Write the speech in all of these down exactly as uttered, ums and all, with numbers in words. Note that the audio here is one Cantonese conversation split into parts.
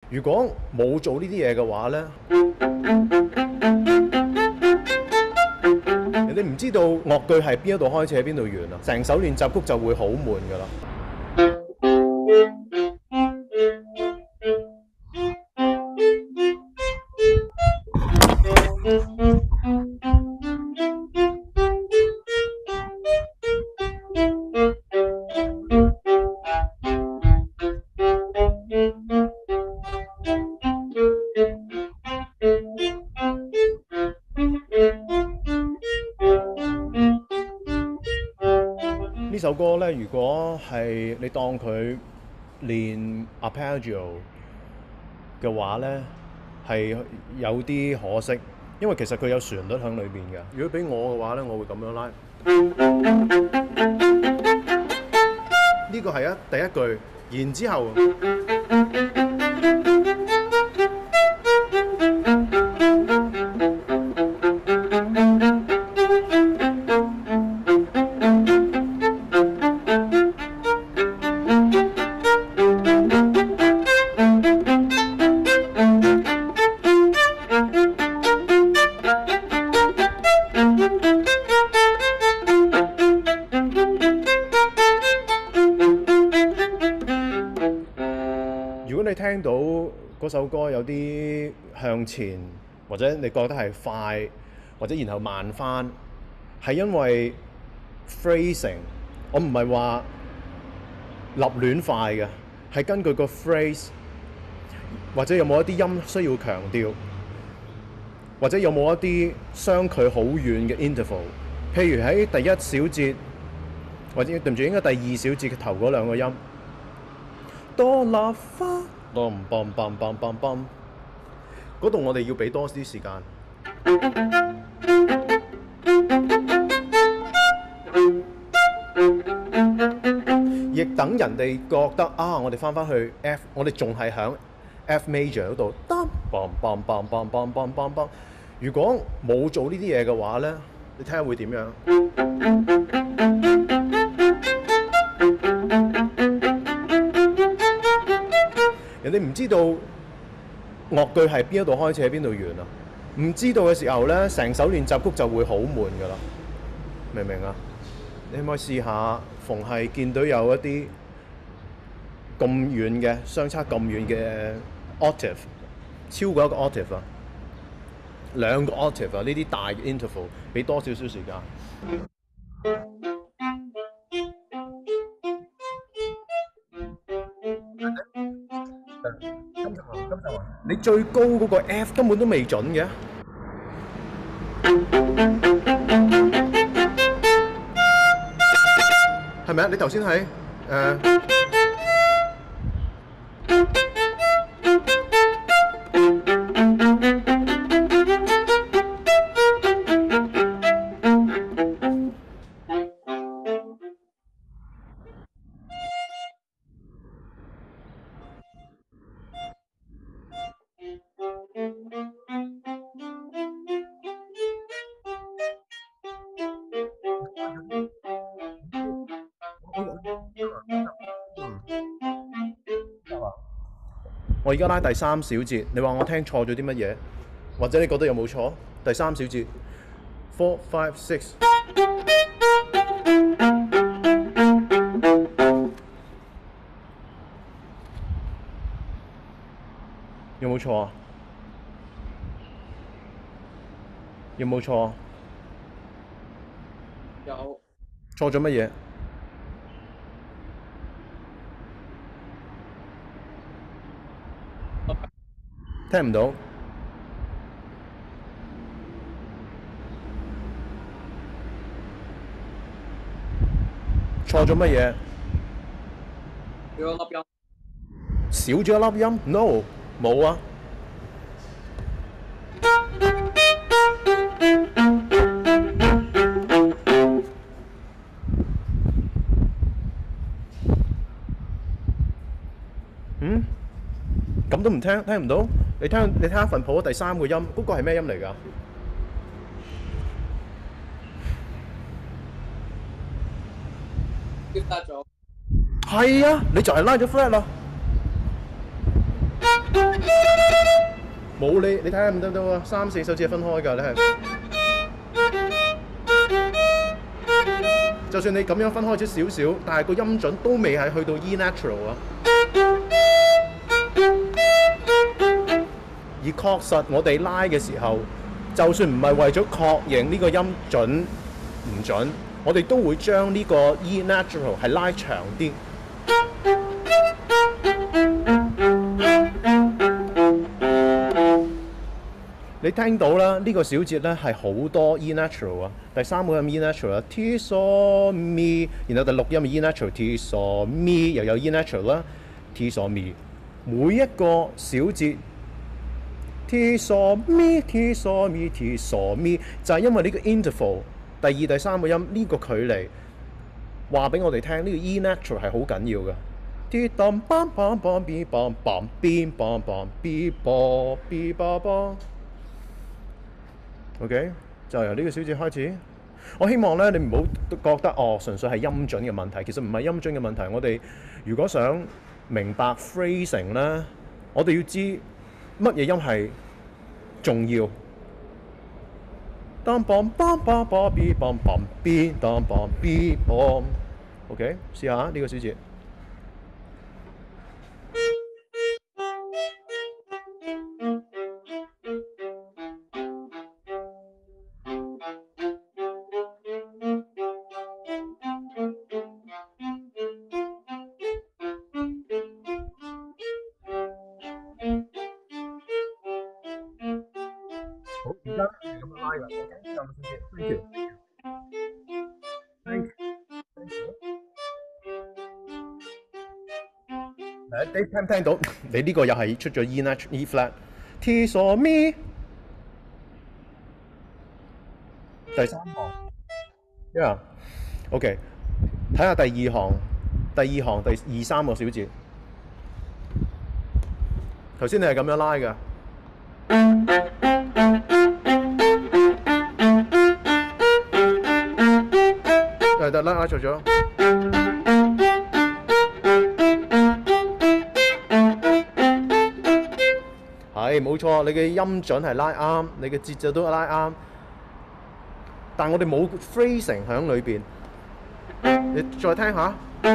如果冇做呢啲嘢嘅話咧，人哋唔知道樂句係邊一度開始喺邊度完啊，成首練習曲就會好悶㗎啦。呢首歌咧，如果係你當佢練 arpeggio 嘅話咧，係有啲可惜，因為其實佢有旋律喺裏邊嘅。如果俾我嘅話咧，我會咁樣拉。呢個係啊第一句，然之後。如果你聽到嗰首歌有啲向前，或者你覺得係快，或者然後慢翻，係因為 phrasing。我唔係話立亂快嘅，係根據個 phrase，或者有冇一啲音需要強調，或者有冇一啲相距好遠嘅 interval。譬如喺第一小節，或者對唔住，應該第二小節嘅頭嗰兩個音。多立花，嘣嘣嘣嘣嘣嘣，嗰度我哋要俾多啲時間，亦等人哋覺得啊，我哋翻返去 F， 我哋仲係響 F major 嗰度，嘣嘣嘣嘣嘣嘣嘣嘣。如果冇做呢啲嘢嘅話咧，你睇下會點樣？人哋唔知道樂句係邊一度開始喺邊度完啊！唔知道嘅時候咧，成首練習曲就會好悶㗎啦，明唔明啊？你可唔可以試下，逢係見到有一啲咁遠嘅相差咁遠嘅 octave， 超過一個 octave 啊，兩個 octave 啊，呢啲大嘅 interval， 俾多少少時間。你最高嗰個 F 根本都未準嘅，係咪啊？你頭先喺誒。我而家拉第三小節，你話我聽錯咗啲乜嘢，或者你覺得有冇錯？第三小節 ，four five six， 有冇錯啊？有冇錯啊？ 有。 錯咗乜嘢？聽唔到。錯咗乜嘢？ 少咗粒音。 少咗一粒音 ？No， 冇啊。嗯？咁都唔聽，聽唔到？你聽，你睇下份譜第三個音，嗰個係咩音嚟㗎？ 跌得咗。 係啊，你就係拉咗 flat 啦。 冇你你睇下唔得到啊？三四手指係分開㗎，你係。就算你咁樣分開咗少少，但係個音準都未係去到 E natural 啊。而確實我哋拉嘅時候，就算唔係為咗確認呢個音準唔準，我哋都會將呢個 E natural 係拉長啲。你聽到啦，呢、這個小節咧係好多 E natural 啊。第三個音 E natural 啦 ，T so mi， 然後第六音 E natural，T so mi 又有 E natural 啦 ，T so mi， 每一個小節 T so mi，T so mi，T so mi， 就係因為呢個 interval， 第二、第三個音呢、這個距離話俾我哋聽，呢、這個 E natural 係好緊要嘅。T dum bum bum bum bi bum bum bi bum bum bi bum bi bum bum。OK， 就由呢個小節開始。我希望咧，你唔好覺得哦，純粹係音準嘅問題。其實唔係音準嘅問題。我哋如果想明白 phrasing 咧，我哋要知乜嘢音係重要。當 bom bom bom bom bi bom bom bi bom bom bi bom。OK， 試下呢個小節。好，而家係咁樣拉㗎。OK， 有冇小節 ？Thank you。Thank you。誒，你聽唔聽到？你呢個又係出咗 E nat E flat，T so mi。第三行 ，yeah，OK， 睇下第二行，第二行第二三個小節。頭先你係咁樣拉㗎。係得啦，拉錯咗。係冇錯，你嘅音準係拉啱，你嘅節奏都拉啱，但我哋冇 phrasing 喺裏邊。你再聽下。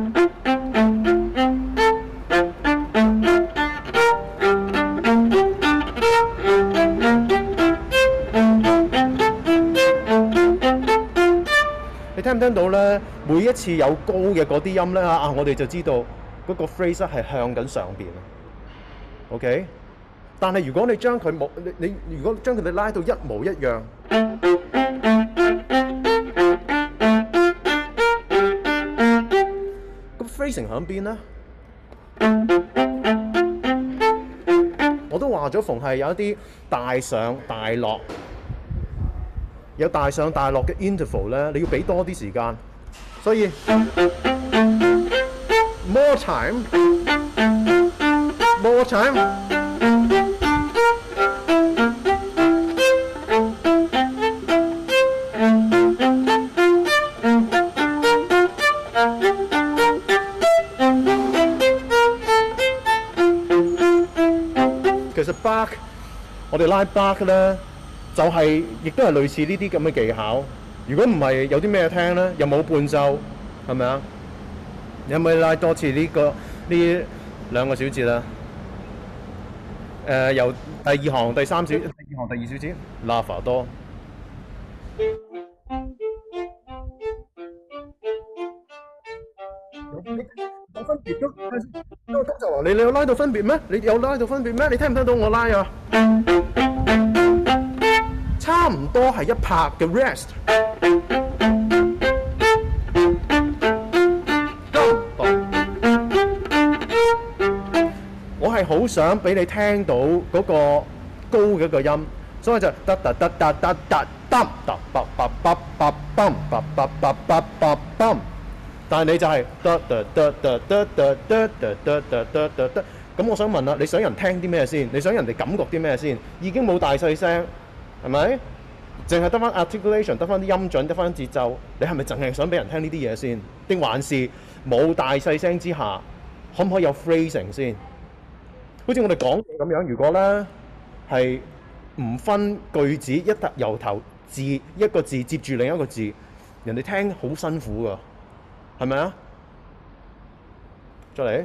你聽唔聽到咧？每一次有高嘅嗰啲音咧啊，我哋就知道嗰個 phrase 係向緊上邊。OK， 但係如果你將佢冇你你如果將佢哋拉到一模一樣，咁 phrasing 喺邊咧？我都話咗，逢係有一啲大上大落。有大上大落嘅 interval 咧，你要俾多啲時間，所以 more time，more time。其實 Bach， 我哋拉 Bach 咧。就係、是，亦都係類似呢啲咁嘅技巧。如果唔係，有啲咩聽咧？又冇伴奏，係咪啊？你可唔可以拉多次呢、這個呢兩個小節啦？誒、呃，由第二行第三小，第二行第二小節，拉法多。有分別㗎？都就話你你有拉到分別咩？你有拉到分別咩？你聽唔聽到我拉啊？差唔多係一拍嘅 rest， 我係好想俾你聽到嗰個高嘅一個音，所以就得得得得得得得得卜卜卜卜卜卜卜卜卜卜卜，但係你就係得得得得得得得得得得得得，咁我想問啦，你想人聽啲咩先？你想人哋感覺啲咩先？已經冇大細聲。係咪？淨係得翻 articulation， 得翻啲音準，得翻節奏。你係咪淨係想俾人聽呢啲嘢先？定還是冇大細聲之下，可唔可以有 phrasing 先？好似我哋講咁樣，如果咧係唔分句子，一突由頭字一個字接住另一個字，人哋聽好辛苦噶，係咪啊？再嚟，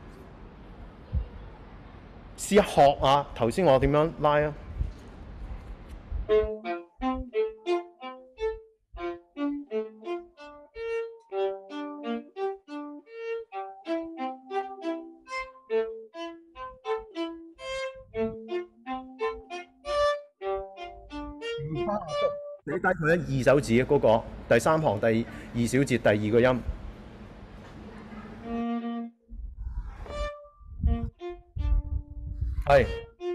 試下學啊！頭先我點樣拉啊？寫低佢一二手指嗰、個第三行第二小節第二個音。係。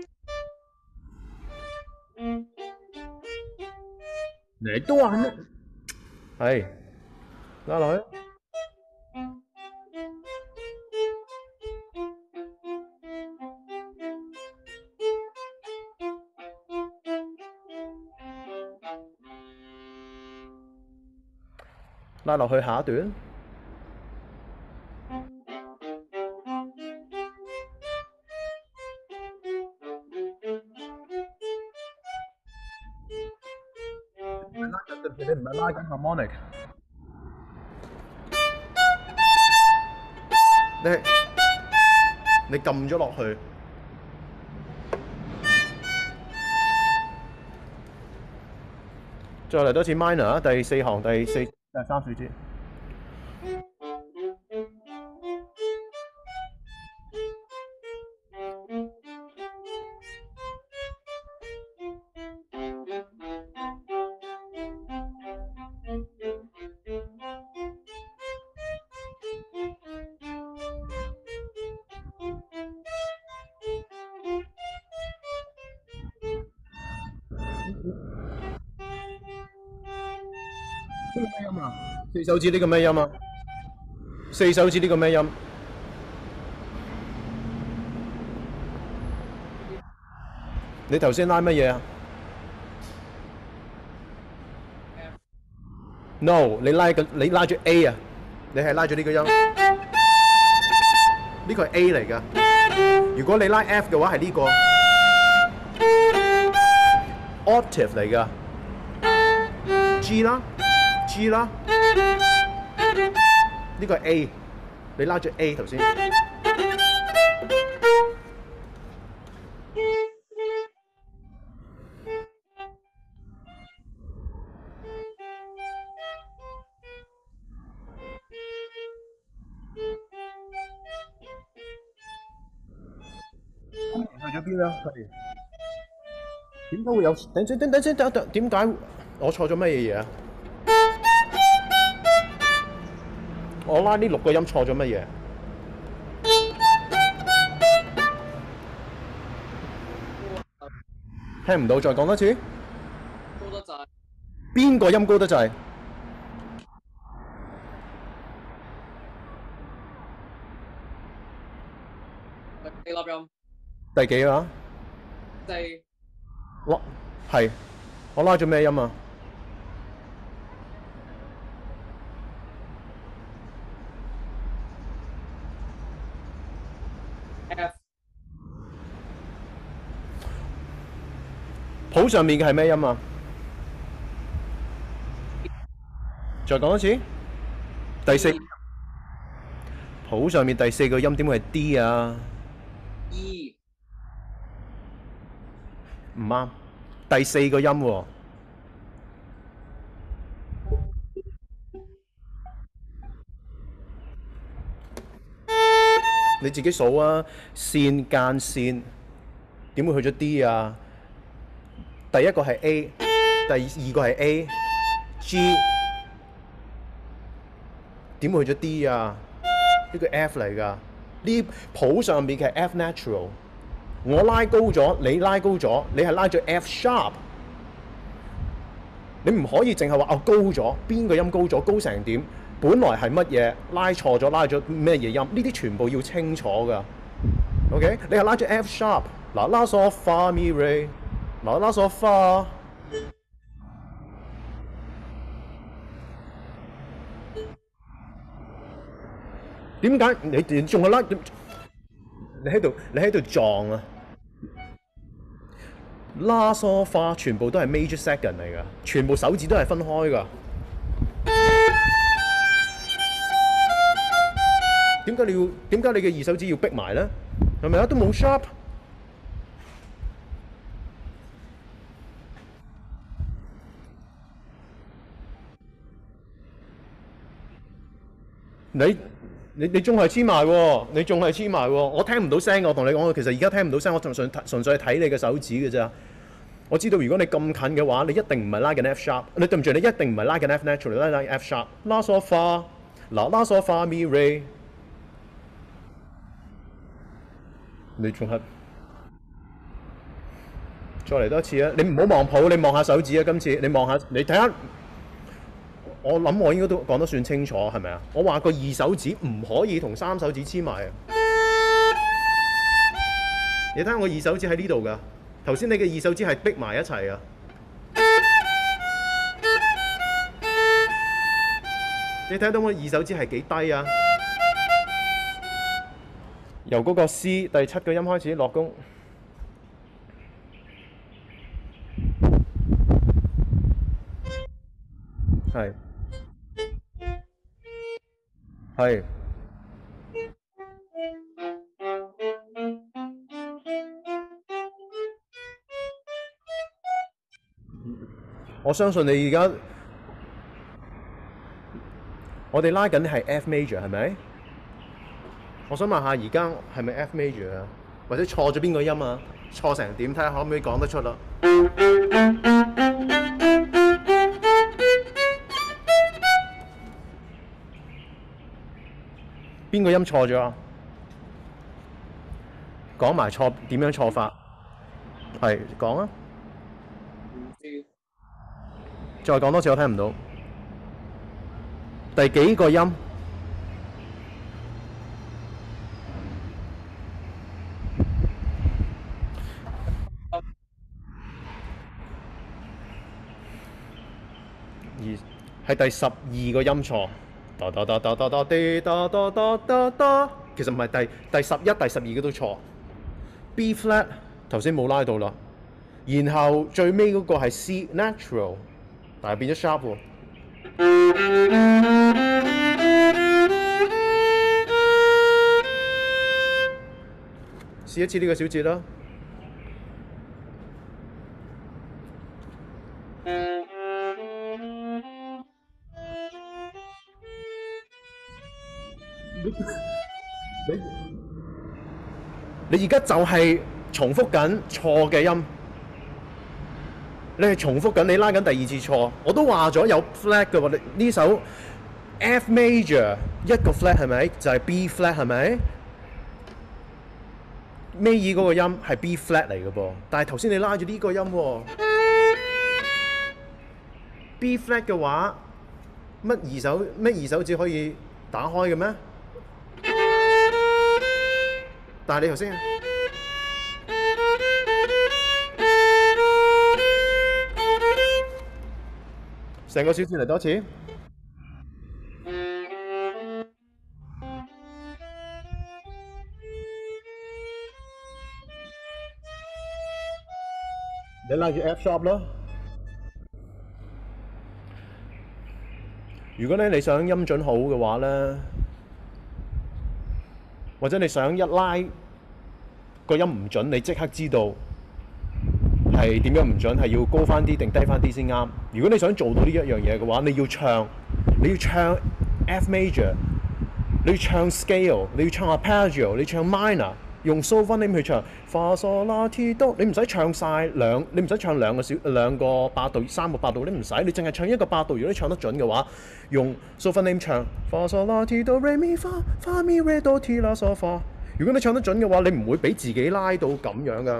你都話咩？係。拉落去。拉落去下一段。你唔係拉緊 harmonic， 你你撳咗落去，再嚟多次 minor 啊！第四行第四第三小節。呢個咩音啊？四手指呢個咩音啊？四手指呢個咩音？你頭先拉乜嘢啊 ？No， 你拉緊你拉咗 A 啊？你係拉咗呢個音？呢個係 A 嚟㗎。如果你拉 F 嘅話係呢個 octave 嚟㗎。G 啦 ，G 啦，呢個係 A， 你拉咗 A 頭先。去咗邊啊？係點解會有？等陣等等先等等，點解我錯咗乜嘢嘢啊？我拉呢六個音錯咗乜嘢？聽唔到，再講多次。 高得滯。 邊個音高得滯？ 第四粒音。 第幾啊？ 四。 我係我拉咗咩音啊？ F。 譜上面嘅係咩音啊？再講多次。第四。譜上面第四個音點會係 D 啊 E。 唔啱，第四個音喎。你自己數啊，線間線點會去咗 D 啊？第一個係 A， 第二個係 A，G 點會去咗 D 啊？呢個 F 嚟㗎，呢譜上面嘅係 F natural。我拉高咗，你拉高咗，你係拉咗 F sharp。你唔可以淨係話哦高咗，邊個音高咗，高成點？本來係乜嘢？拉錯咗，拉咗咩嘢音？呢啲全部要清楚㗎。OK， 你係拉咗 F sharp， 嗱拉嗦發咪瑞，嗱拉嗦發。點解你你仲係拉？你喺度你喺度撞啊！ 拉嗦花全部都係 major second 嚟㗎，全部手指都係分開㗎。點解你要點解你嘅二手指要逼埋咧？係咪啊？都冇 sharp。你你你仲係黐埋喎，你仲係黐埋喎，我聽唔到聲嘅，我同你講，其實而家聽唔到聲，我純粹純粹係睇你嘅手指嘅咋。我知道如果你咁近嘅話，你一定唔係拉緊 F sharp， 你對唔住，你一定唔係拉緊 F natural， 你拉緊 F sharp， 拉嗦花，嗱拉嗦花咪 re， 你仲係再嚟多一次啊！你唔好望譜，你望下手指啊！今次你望下，你睇下。我諗我應該都講得算清楚，係咪啊？我話個二手指唔可以同三手指黐埋啊！你睇下我二手指喺呢度㗎，頭先你嘅二手指係逼埋一齊啊！你睇到我二手指係幾低啊？由嗰個 C 第七個音開始落弓，係。係，我相信你而家，我哋拉緊係 F major 係咪？我想問下而家係咪 F major 啊？或者錯咗邊個音啊？錯成點？睇下可唔可以講得出啦？邊個音錯咗啊？講埋錯點樣錯法？係講啊！再講多次，我聽唔到。第幾個音？二係第十二個音錯。哆哆哆哆哆哆滴哆哆哆哆哆，其實唔係第第十一、第十二個都錯。B flat 頭先冇拉到啦，然後最尾嗰個係 C natural， 但係變咗 sharp 喎。試一次呢個小節啦。你而家就係重複緊錯嘅音，你係重複緊你拉緊第二次錯。我都話咗有 flat 嘅喎，你呢首 F major 一個 flat 係咪？就係、是、B flat 係咪？尾二嗰個音係 B flat 嚟嘅噃，但係頭先你拉住呢個音喎。B flat 嘅話，乜二手乜二手指可以打開嘅咩？但係你頭先，成個小節嚟多次。你拉住 F sharp 咯。如果咧你想音準好嘅話咧，或者你想一拉個音唔準，你即刻知道係點樣唔準，係要高翻啲定低翻啲先啱。如果你想做到呢一樣嘢嘅話，你要唱，你要唱 F major， 你要唱 scale， 你要唱 arpeggio， 你唱 minor， 用 sol fa nim 去唱 fa sol la ti do， 你唔使唱晒兩，你唔使唱兩個小兩個八度、三個八度，你唔使，你淨係唱一個八度。如果你唱得準嘅話，用 sol fa nim 唱 fa sol la ti do re mi fa fa mi re do ti la sol fa。如果你唱得準嘅話，你唔會俾自己拉到咁樣噶，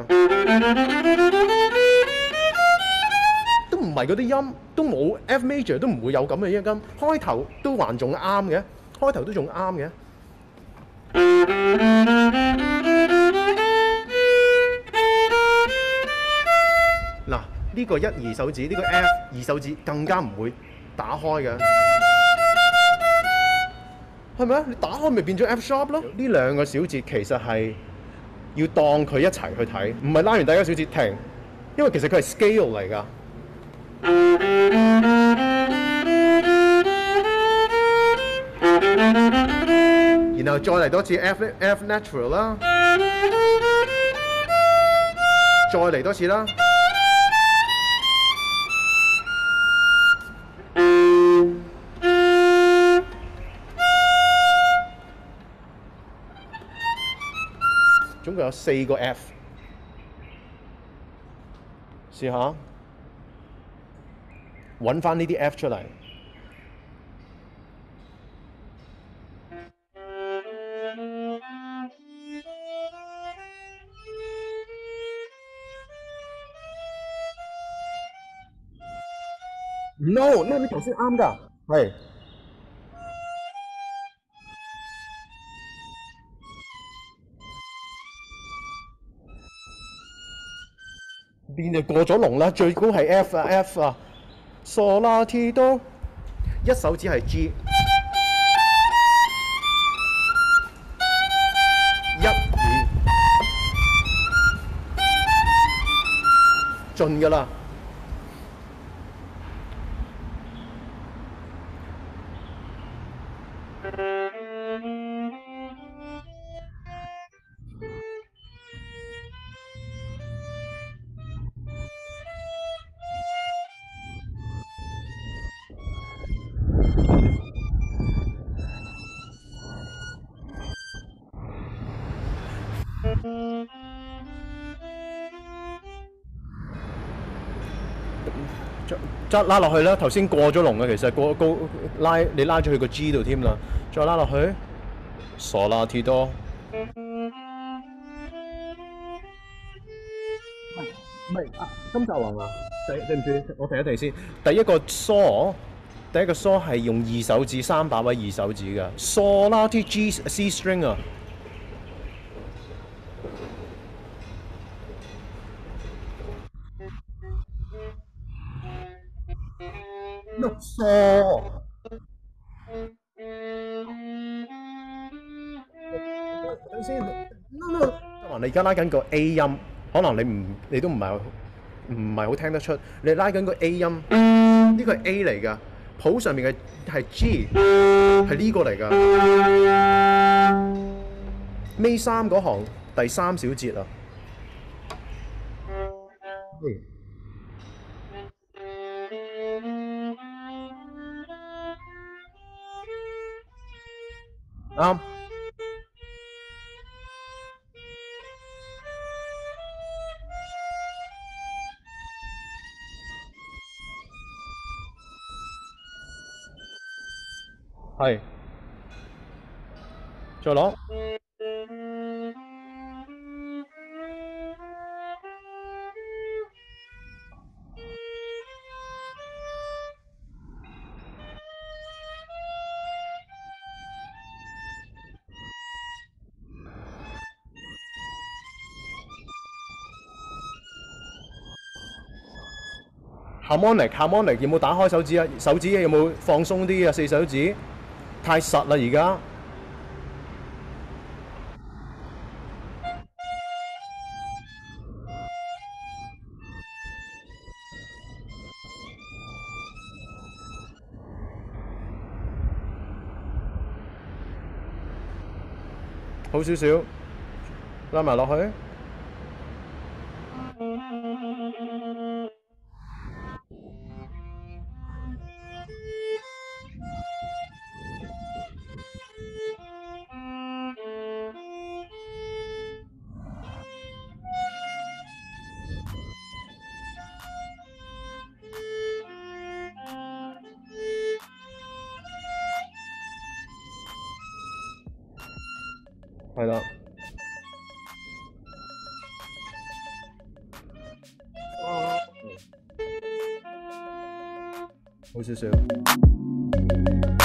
都唔係嗰啲音，都冇 F major 都唔會有咁嘅音。開頭都還仲啱嘅，開頭都仲啱嘅。嗱，呢個一二手指，呢個 F 二手指更加唔會打開嘅。係咪啊？你打開咪變咗 F sharp 咯？呢兩個小節其實係要當佢一齊去睇，唔係拉完第一個小節停， 因為其實佢係 scale 嚟㗎。然後再嚟多次 F F natural 啦，再嚟多次啦。總共有四個 F， 試下揾翻呢啲 F 出嚟。No， no， 你頭先啱㗎，係。變就過咗龍啦，最高係 F 啊 F 啊 ，Sol La Ti Do， 一手指係 G， 一二，盡㗎啦。再拉落去啦，頭先過咗龍嘅，其實過高拉你拉咗去個 G 度添啦，再拉落去，Sol La Ti Do。唔係啊，金澤宏啊，對對唔住，我提一提先。第一個 Sol， 第一個 Sol 係用二手指三把位二手指嘅 ，Sol La Ti G C string 啊。No Sol。等先 ，no no， 你而家拉緊個 A 音，可能你唔你都唔係唔係好聽得出，你拉緊個 A 音，呢個係 A 嚟㗎，譜上面嘅係 G， 係呢個嚟㗎。尾三嗰行第三小節啊。啱。係。再攞。harmonic harmonic 有冇打開手指啊？手指有冇放鬆啲啊？四手指太實啦而家。好少少，拉埋落去。係啦。好少少。